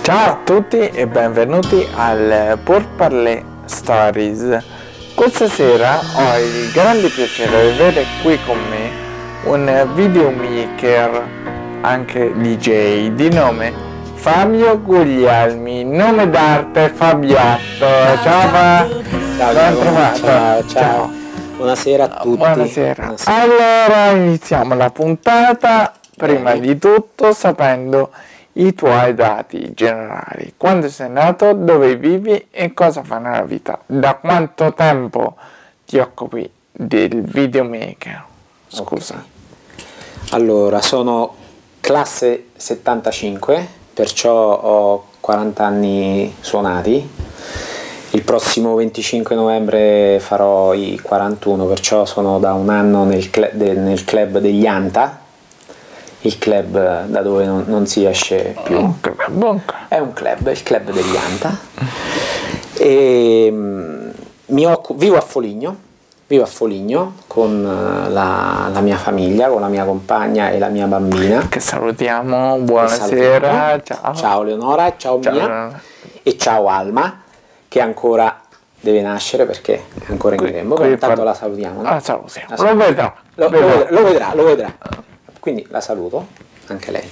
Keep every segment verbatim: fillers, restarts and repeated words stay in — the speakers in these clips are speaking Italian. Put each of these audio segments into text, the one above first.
Ciao a tutti e benvenuti al Pour Parler Stories. Questa sera ho il grande piacere di avere qui con me un videomaker, anche D J, di nome Fabio Guglielmi, nome d'arte Fabiotto. Ciao Fa! Ciao, Ben trovato. Ciao, ciao. Buonasera a tutti. Buonasera. Buonasera. Allora iniziamo la puntata, prima Bene. di tutto sapendo i tuoi dati generali. Quando sei nato, dove vivi e cosa fai nella vita? Da quanto tempo ti occupi del videomaker? Scusa. Okay. Allora, sono classe settantacinque, perciò ho quaranta anni suonati. Il prossimo venticinque novembre farò i quarantuno, perciò sono da un anno nel, cl de nel club degli Anta, il club da dove non, non si esce più. Un club. È un club, il club degli Anta. E, mm, mi occupo, vivo a Foligno, vivo a Foligno con la, la mia famiglia, con la mia compagna e la mia bambina. Che salutiamo, buonasera. Salutiamo. Ciao. Ciao Leonora, ciao, Ciao. Mia e ciao Alma, che ancora deve nascere perché è ancora in grembo, Qui però intanto par- la salutiamo. No? La salutiamo. La Lo salutiamo. vedrà. Lo, lo vedrà, lo vedrà, lo vedrà. Quindi la saluto, anche lei.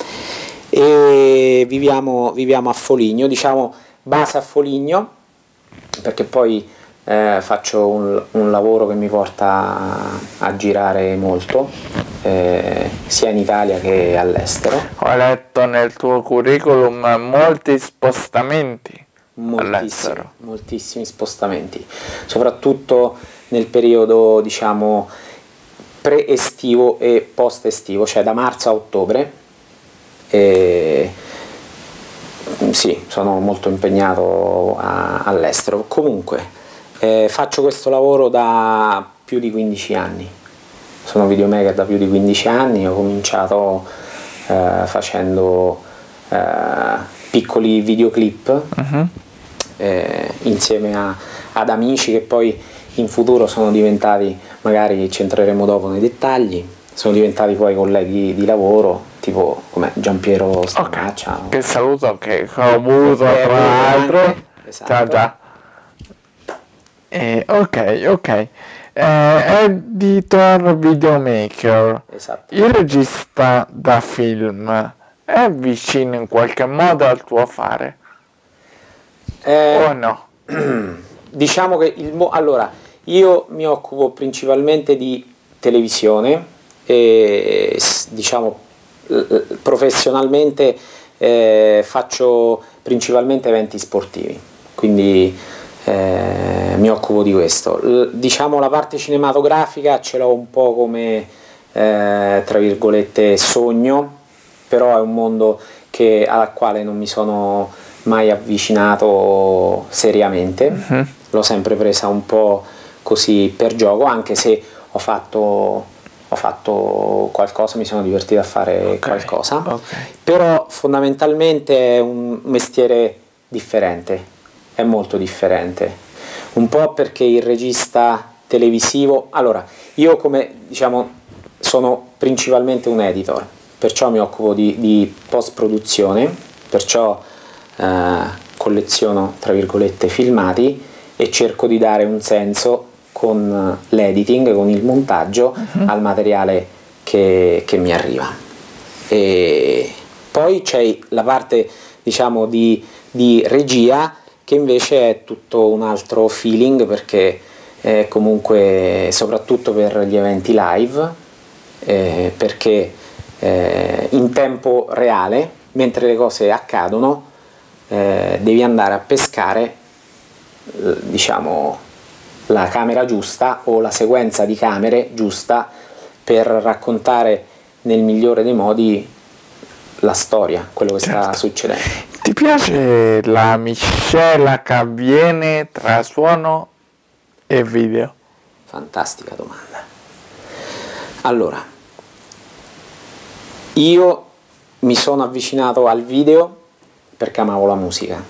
E viviamo, viviamo a Foligno, diciamo base a Foligno, perché poi eh, faccio un, un lavoro che mi porta a, a girare molto, eh, sia in Italia che all'estero. Ho letto nel tuo curriculum molti spostamenti Moltissimi, all'estero. moltissimi spostamenti, soprattutto nel periodo, diciamo, pre-estivo e post-estivo, cioè da marzo a ottobre. E sì, sono molto impegnato all'estero. Comunque eh, faccio questo lavoro da più di quindici anni, sono videomaker da più di quindici anni. Ho cominciato eh, facendo eh, piccoli videoclip uh-huh. eh, insieme a, ad amici che poi in futuro sono diventati, magari ci entreremo dopo nei dettagli, sono diventati poi colleghi di lavoro, tipo come Giampiero Stamaccia. Okay. Che saluto, che ho avuto tra l'altro. Esatto. Ciao, ciao. Eh, ok, ok. Eh, editor videomaker. Esatto. Il regista da film è vicino in qualche modo al tuo fare? Eh, o no? Diciamo che il mo allora io mi occupo principalmente di televisione e diciamo professionalmente eh, faccio principalmente eventi sportivi, quindi eh, mi occupo di questo. L diciamo la parte cinematografica ce l'ho un po' come eh, tra virgolette sogno, però è un mondo che, al quale non mi sono mai avvicinato seriamente. Uh-huh. L'ho sempre presa un po' così per gioco, anche se ho fatto, ho fatto qualcosa, mi sono divertito a fare okay. qualcosa, okay. Però fondamentalmente è un mestiere differente, è molto differente, un po' perché il regista televisivo, allora io come diciamo sono principalmente un editor, perciò mi occupo di, di post produzione, perciò eh, colleziono tra virgolette filmati e cerco di dare un senso con l'editing, con il montaggio uh-huh. al materiale che, che mi arriva. E poi c'è la parte diciamo di, di regia, che invece è tutto un altro feeling, perché eh, comunque soprattutto per gli eventi live, eh, perché eh, in tempo reale, mentre le cose accadono, eh, devi andare a pescare eh, diciamo la camera giusta o la sequenza di camere giusta per raccontare nel migliore dei modi la storia, quello che certo. sta succedendo. Ti piace la miscela che avviene tra suono e video? Fantastica domanda. Allora, io mi sono avvicinato al video perché amavo la musica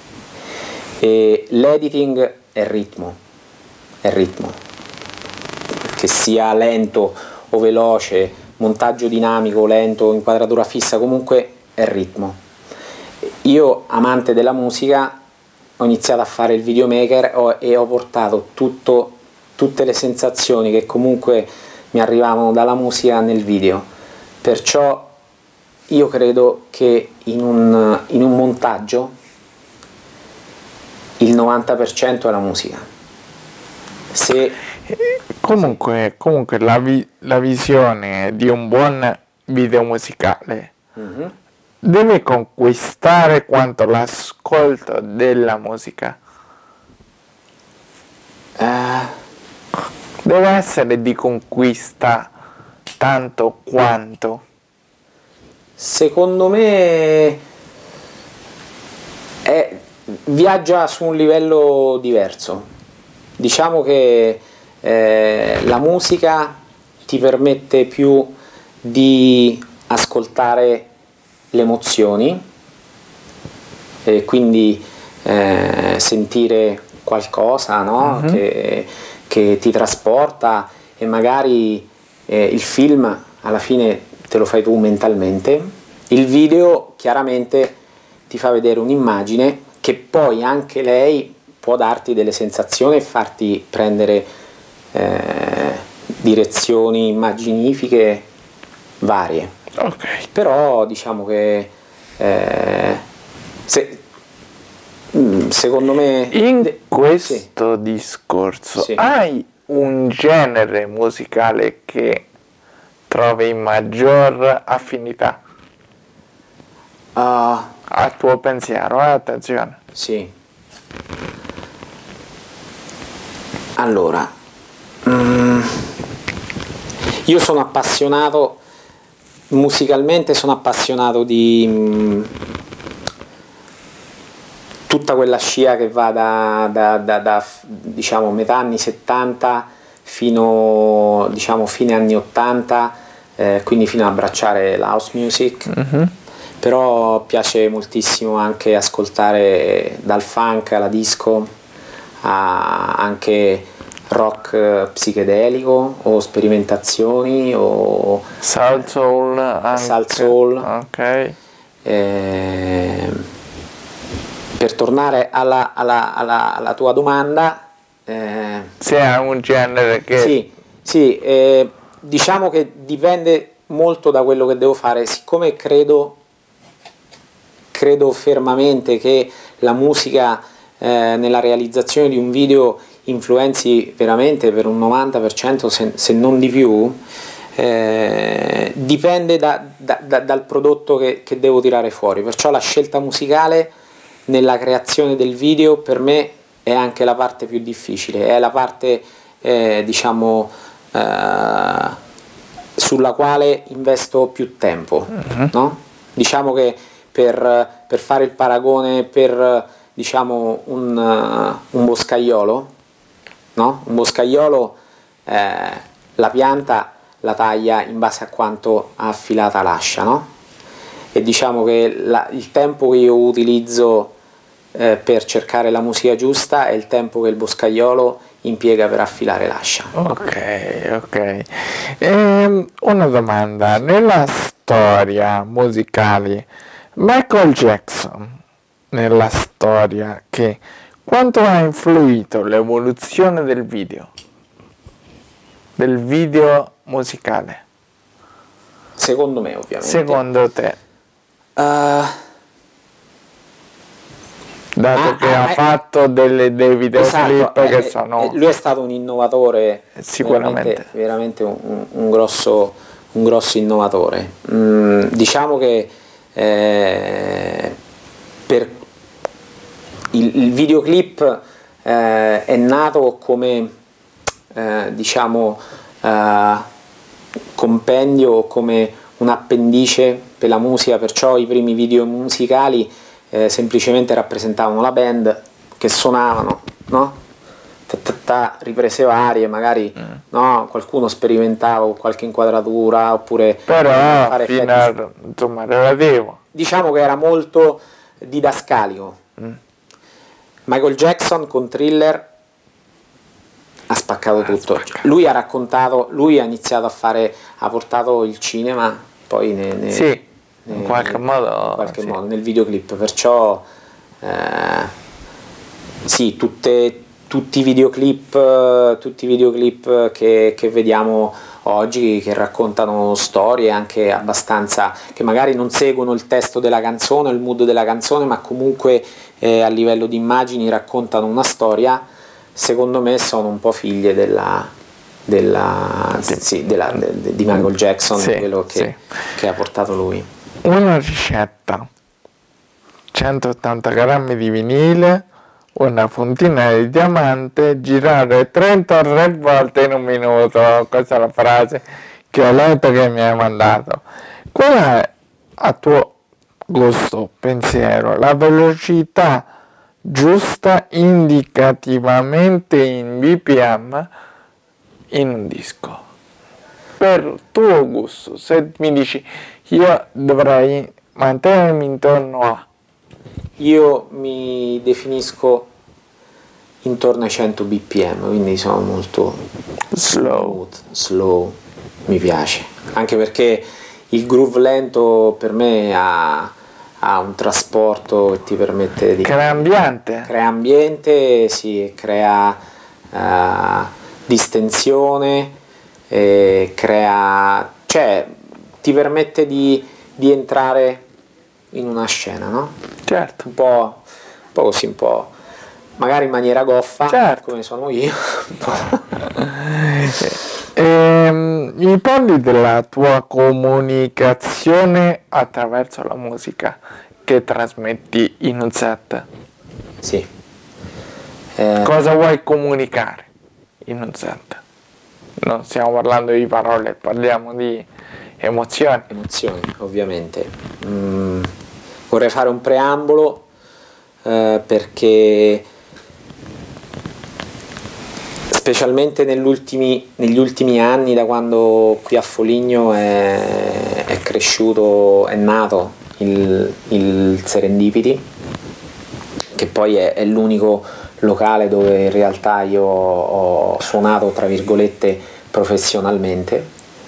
e l'editing è ritmo. È ritmo, che sia lento o veloce, montaggio dinamico, lento, inquadratura fissa, comunque è ritmo. io, amante della musica, ho iniziato a fare il videomaker ho, e ho portato tutto, tutte le sensazioni che comunque mi arrivavano dalla musica nel video. Perciò io credo che in un, in un montaggio il novanta per cento è la musica. Se comunque, comunque la, vi, la visione di un buon video musicale mm-hmm. deve conquistare quanto l'ascolto della musica. Uh. Deve essere di conquista tanto quanto. Secondo me è, viaggia su un livello diverso. Diciamo che eh, la musica ti permette più di ascoltare le emozioni e quindi eh, sentire qualcosa, no? Mm-hmm. che, che ti trasporta, e magari eh, il film alla fine te lo fai tu mentalmente. Il video chiaramente ti fa vedere un'immagine che poi anche lei può darti delle sensazioni e farti prendere eh, direzioni immaginifiche varie. Okay. Però diciamo che eh, se, secondo me in questo sì. discorso sì. hai un genere musicale che trovi maggior affinità uh, a tuo pensiero, eh? Attenzione. Sì. Allora, mm, io sono appassionato musicalmente, sono appassionato di mm, tutta quella scia che va da, da, da, da diciamo metà anni settanta fino diciamo fine anni ottanta, eh, quindi fino a abbracciare la house music. Mm-hmm. Però piace moltissimo anche ascoltare dal funk alla disco a anche rock psichedelico o sperimentazioni o Soul Soul, anche. Soul Soul. Ok. Eh, per tornare alla, alla, alla, alla tua domanda, eh, se è un genere che sì, sì eh, diciamo che dipende molto da quello che devo fare, siccome credo credo fermamente che la musica eh, nella realizzazione di un video influenzi veramente per un novanta per cento, se, se non di più, eh, dipende da, da, da, dal prodotto che, che devo tirare fuori. Perciò la scelta musicale nella creazione del video per me è anche la parte più difficile, è la parte eh, diciamo eh, sulla quale investo più tempo. Uh-huh. No? Diciamo che Per, per fare il paragone, per diciamo un, uh, un boscaiolo, no? Un boscaiolo eh, la pianta la taglia in base a quanto ha affilata l'ascia, no? E diciamo che la, il tempo che io utilizzo eh, per cercare la musica giusta è il tempo che il boscaiolo impiega per affilare l'ascia. Ok, ok. Ehm, una domanda, nella storia musicale Michael Jackson, nella storia, che quanto ha influito l'evoluzione del video, del video musicale? Secondo me, ovviamente. Secondo te? Uh, Dato ah, che ah, ha eh, fatto delle, dei videoclip esatto, che eh, sono... Lui è stato un innovatore, sicuramente. Veramente, veramente un, un, grosso, un grosso innovatore. Mm, diciamo che Eh, per il, il videoclip eh, è nato come eh, diciamo eh, compendio, come un appendice per la musica, perciò i primi video musicali eh, semplicemente rappresentavano la band che suonavano, no? Riprese varie, magari mm. no? Qualcuno sperimentava con qualche inquadratura oppure però fare fino a, insomma, relativo. Diciamo che era molto didascalico. mm. Michael Jackson con Thriller ha spaccato ah, tutto spaccato. Lui ha raccontato, lui ha iniziato a fare, ha portato il cinema poi ne, ne, sì. in qualche nel, modo, in qualche sì. modo nel videoclip, perciò eh, sì, tutte, tutti i videoclip, tutti i videoclip che, che vediamo oggi, che raccontano storie anche abbastanza, che magari non seguono il testo della canzone, il mood della canzone, ma comunque eh, a livello di immagini raccontano una storia, secondo me sono un po' figlie della, della, sì, della, de, di Michael Jackson, sì, quello che, sì. che ha portato lui. Una ricetta: centottanta grammi di vinile, una puntina di diamante, girare trentatré volte in un minuto. Questa è la frase che ho letto che mi hai mandato. Qual è, a tuo gusto, pensiero, la velocità giusta indicativamente in B P M in un disco? Per tuo gusto, se mi dici io dovrei mantenermi intorno a... Io mi definisco intorno ai cento B P M, quindi sono molto slow, smooth, slow, mi piace, anche perché il groove lento per me ha, ha un trasporto che ti permette di... Crea ambiente? Crea ambiente, sì, crea uh, distensione, eh, crea... cioè ti permette di, di entrare in una scena, no? Certo. Un po', un po' così, un po' magari in maniera goffa, certo. come sono io. ehm, mi parli della tua comunicazione attraverso la musica che trasmetti in un set? Sì. Eh, Cosa vuoi comunicare in un set? Non stiamo parlando di parole, parliamo di emozioni. Emozioni, ovviamente. Mm, vorrei fare un preambolo eh, perché specialmente negli ultimi, negli ultimi anni, da quando qui a Foligno è, è cresciuto, è nato il, il Serendipity, che poi è, è l'unico locale dove in realtà io ho suonato, tra virgolette, professionalmente.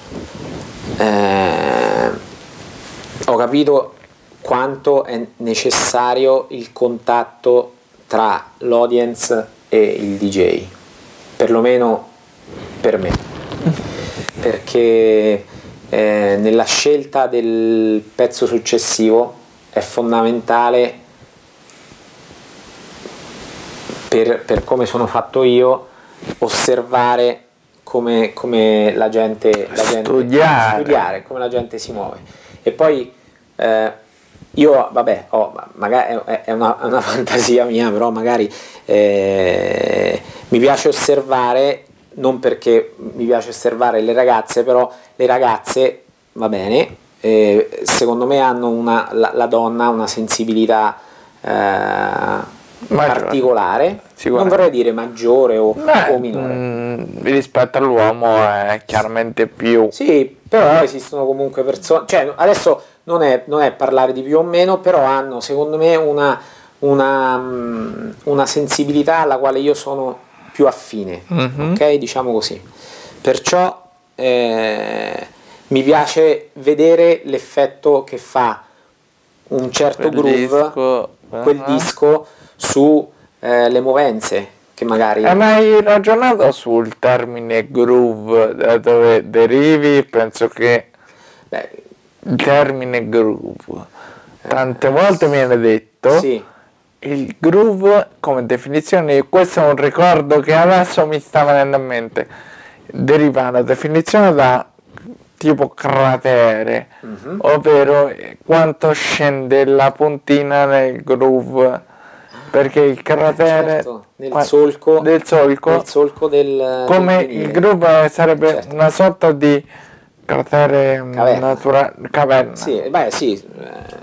Eh, ho capito quanto è necessario il contatto tra l'audience e il D J, perlomeno per me, perché eh, nella scelta del pezzo successivo è fondamentale, per, per come sono fatto io, osservare come, come la gente, la gente studiare. studiare, come la gente si muove. E poi eh, io, vabbè, oh, magari è, è, una, è una fantasia mia, però magari eh, mi piace osservare, non perché mi piace osservare le ragazze, però le ragazze, va bene, eh, secondo me hanno una, la, la donna una sensibilità eh, particolare, non vorrei dire maggiore o, Beh, o minore. Mh, rispetto all'uomo è chiaramente più... Sì, però esistono comunque persone, cioè adesso non è, non è parlare di più o meno, però hanno secondo me una, una, una sensibilità alla quale io sono più affine, mm-hmm. Ok? Diciamo così. Perciò eh, mi piace vedere l'effetto che fa un certo quel groove, disco, quel uh-huh. disco su eh, le movenze che magari... Hai mai ragionato sul termine groove, da dove derivi? Penso che Beh, il termine groove tante eh, volte mi viene detto, sì. Il groove come definizione, questo è un ricordo che adesso mi sta venendo a mente, deriva la definizione da tipo cratere, mm-hmm. ovvero quanto scende la puntina nel groove, perché il cratere certo, nel, solco, del solco, nel solco del come del il groove sarebbe certo. una sorta di cratere naturale, caverna. Sì, beh sì, eh,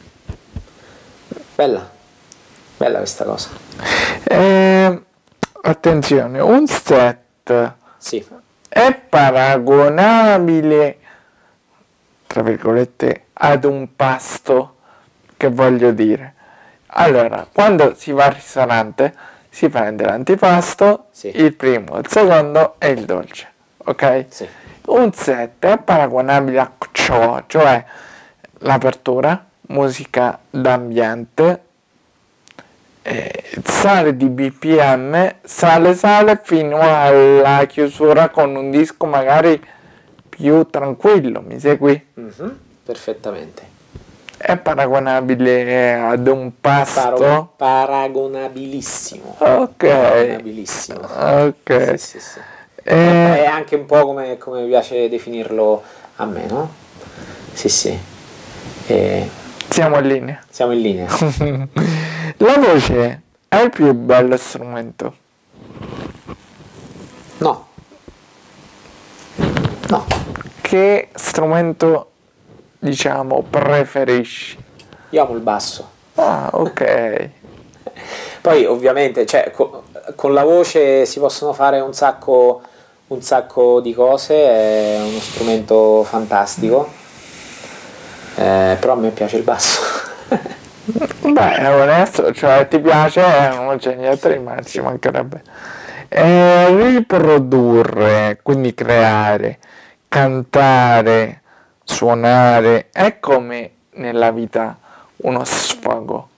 bella, bella questa cosa. Eh, attenzione, un set sì. è paragonabile, tra virgolette, ad un pasto, che voglio dire. Allora, quando si va al ristorante si prende l'antipasto, sì. il primo, il secondo e il dolce, ok? Sì. Un set è paragonabile a ciò, cioè l'apertura, musica d'ambiente, eh, sale di B P M, sale sale fino alla chiusura con un disco magari più tranquillo, mi segui? Mm-hmm, perfettamente. È paragonabile ad un pasto? Paro- paragonabilissimo. Ok. Paragonabilissimo. Ok. Sì, sì, sì. Eh, È anche un po' come, come mi piace definirlo a me, no? Sì, sì. E siamo in linea. siamo in linea. La voce è il più bello strumento? No. No. Che strumento, diciamo, preferisci? Io amo il basso. Ah, ok. Poi ovviamente, cioè, co- con la voce si possono fare un sacco, un sacco di cose, è uno strumento fantastico, eh, però a me piace il basso. Beh, è onesto, cioè ti piace, non c'è niente di male, ci mancherebbe. E riprodurre, quindi creare, cantare, suonare, è come nella vita uno sfogo.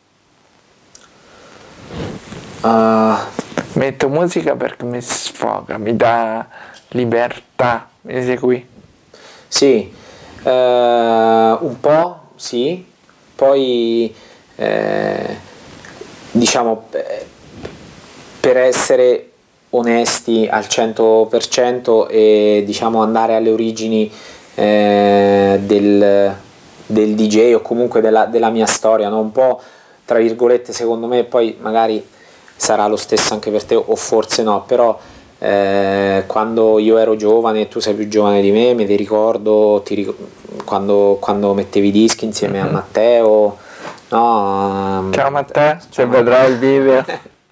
Uh, Metto musica perché mi sfoga, mi dà libertà, mi segui? sì, eh, un po' sì, poi eh, diciamo eh, per essere onesti al cento per cento e diciamo andare alle origini eh, del, del D J o comunque della, della mia storia, no? Un po' tra virgolette secondo me, poi magari sarà lo stesso anche per te o forse no, però eh, quando io ero giovane e tu sei più giovane di me, mi ti ricordo ti ric- quando, quando mettevi i dischi insieme mm-hmm. a Matteo, no? Ciao Matteo, se vedrai il video.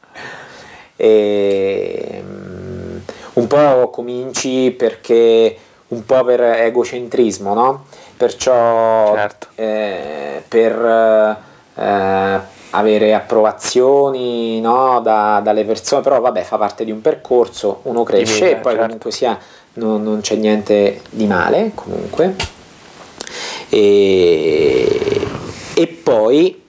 E, um, un po' cominci perché un po' per egocentrismo, no? Perciò certo. eh, per eh, avere approvazioni, no? da, dalle persone, però vabbè, fa parte di un percorso, uno cresce vita, e poi certo. comunque sia non, non c'è niente di male comunque e, e poi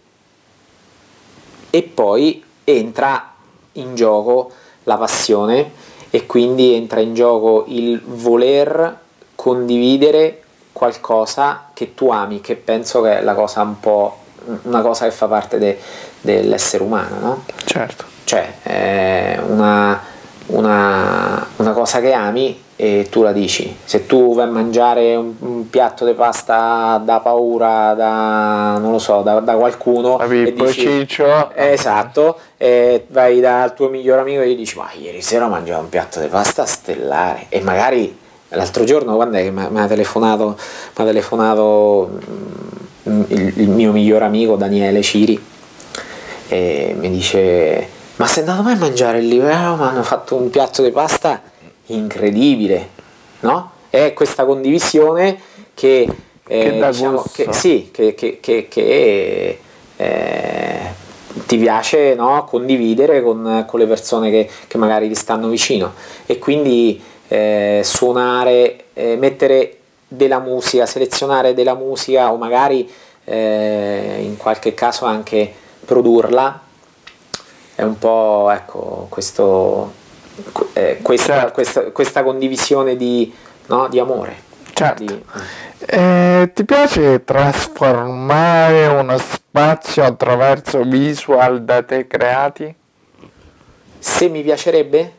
e poi entra in gioco la passione e quindi entra in gioco il voler condividere qualcosa che tu ami, che penso che è la cosa un po' una cosa che fa parte de, dell'essere umano, no? Certo. Cioè è una, una, una cosa che ami e tu la dici. Se tu vai a mangiare un, un piatto di pasta da paura, da non lo so, da, da qualcuno e dici, ciccio. esatto, e vai dal tuo migliore amico e gli dici ma ieri sera ho mangiato un piatto di pasta stellare e magari l'altro giorno quando è che mi ha telefonato mi ha telefonato il, il mio migliore amico Daniele Ciri e mi dice ma sei andato mai a mangiare lì? Eh, mi hanno fatto un piatto di pasta incredibile, no? È questa condivisione che, eh, che dà diciamo, gusto. che, sì, che, che, che, che eh, ti piace, no? Condividere con, con le persone che, che magari ti stanno vicino e quindi eh, suonare, eh, mettere della musica, selezionare della musica o magari eh, in qualche caso anche produrla è un po' ecco questo eh, questa, certo. questa, questa condivisione di, no, di amore. Certo. Di... Eh, ti piace trasformare uno spazio attraverso visual da te creati? Se mi piacerebbe?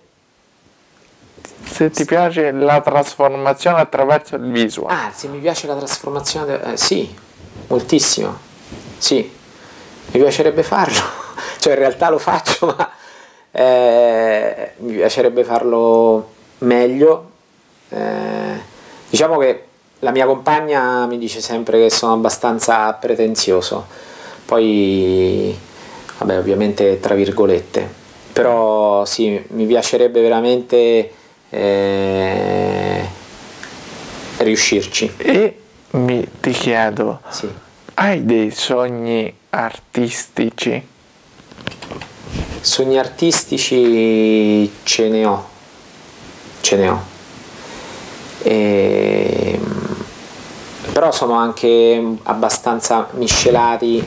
Se ti piace la trasformazione attraverso il visual. Ah, se mi piace la trasformazione, eh, sì, moltissimo, sì, mi piacerebbe farlo, cioè in realtà lo faccio, ma eh, mi piacerebbe farlo meglio. Eh, diciamo che la mia compagna mi dice sempre che sono abbastanza pretenzioso, poi, vabbè, ovviamente tra virgolette, però sì, mi piacerebbe veramente... Eh, riuscirci. E mi, ti chiedo, sì. Hai dei sogni artistici? Sogni artistici ce ne ho, ce ne ho. E, però sono anche abbastanza miscelati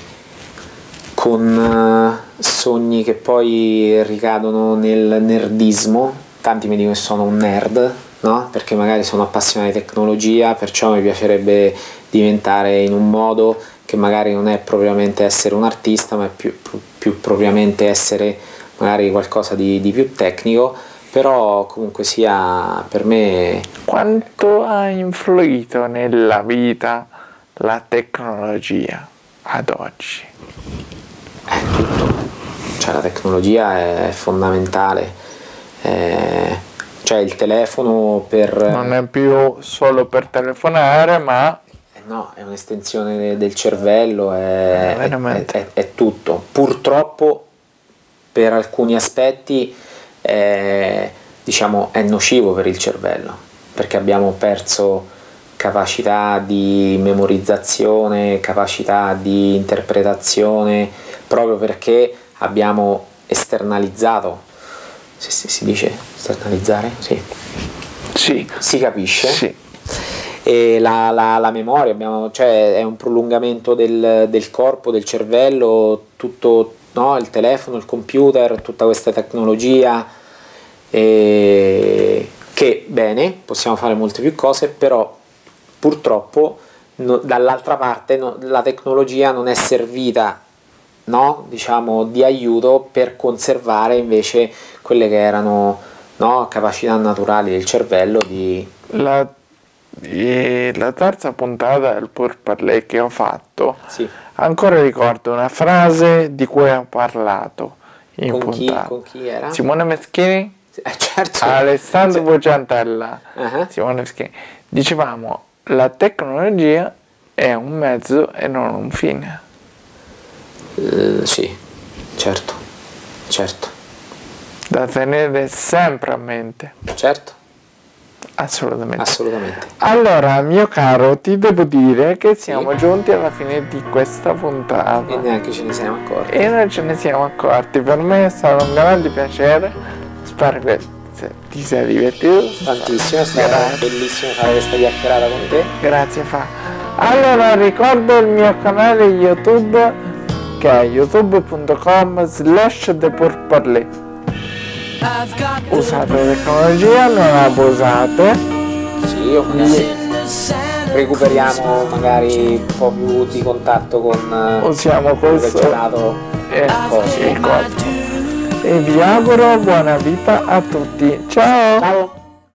con uh, sogni che poi ricadono nel nerdismo. Tanti mi dicono che sono un nerd, no? Perché magari sono appassionato di tecnologia, perciò mi piacerebbe diventare in un modo che magari non è propriamente essere un artista, ma è più, più, più propriamente essere magari qualcosa di, di più tecnico. Però comunque sia, per me... Quanto ha influito nella vita la tecnologia ad oggi? È tutto, cioè la tecnologia è fondamentale, eh, cioè il telefono per... Non è più solo per telefonare, ma... Eh no, è un'estensione del cervello, è, Eh, è, è, è tutto. Purtroppo per alcuni aspetti è, diciamo, è nocivo per il cervello, perché abbiamo perso capacità di memorizzazione, capacità di interpretazione, proprio perché abbiamo esternalizzato, se si, si dice esternalizzare? Sì. Sì. Si capisce? Sì. E la, la, la memoria, abbiamo, cioè è un prolungamento del, del corpo, del cervello, tutto, no? Il telefono, il computer, tutta questa tecnologia, e che bene, possiamo fare molte più cose, però purtroppo no, dall'altra parte no, la tecnologia non è servita, no? Diciamo, di aiuto per conservare invece quelle che erano, no, capacità naturali del cervello di... La, e la terza puntata del Pour Parler che ho fatto, Sì. ancora ricordo una frase di cui ho parlato in Con chi, puntata. con chi era? Simone Meschini, Eh, certo. Alessandro Vociantella, Uh-huh. Simone Meschini. Dicevamo, la tecnologia è un mezzo e non un fine. Uh, sì, certo, certo, Da tenere sempre a mente. certo, Assolutamente. assolutamente. Allora, mio caro, ti devo dire che siamo giunti alla fine di questa puntata. E neanche ce ne siamo accorti. E noi ce ne siamo accorti. Per me è stato un grande piacere. Spero che ti sia divertito. Tantissimo, è stato Grazie. bellissimo fare questa chiacchierata con te. Grazie Fa. Allora, ricordo il mio canale YouTube, che è youtube punto com slash The Pour Parler. Usate la tecnologia, non abusate. Sì, io magari recuperiamo magari un po' più di contatto con Usiamo quello che questo ci ha dato e Cosmo. il Cosmo. E vi auguro buona vita a tutti. Ciao! Ciao!